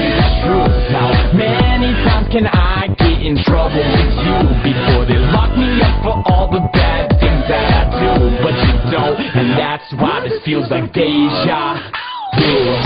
it's true. How many times can I get in trouble with you before they lock me up for all the bad things that I do? But you don't, and that's why this feels like deja vu.